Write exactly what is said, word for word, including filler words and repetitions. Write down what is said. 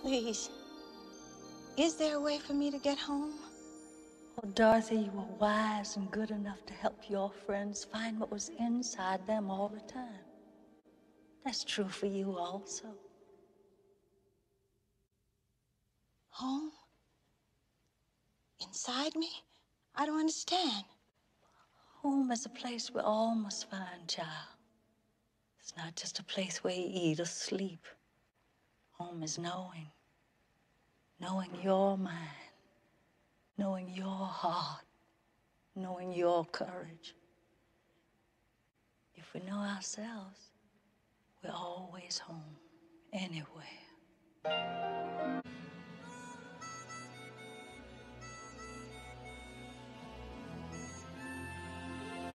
Please, is there a way for me to get home? Well, Dorothy, you were wise and good enough to help your friends find what was inside them all the time. That's true for you also. Home? Inside me? I don't understand. Home is a place we all must find, child. It's not just a place where you eat or sleep. Home is knowing. Knowing your mind. Knowing your heart. Knowing your courage. If we know ourselves, we're always home, anywhere.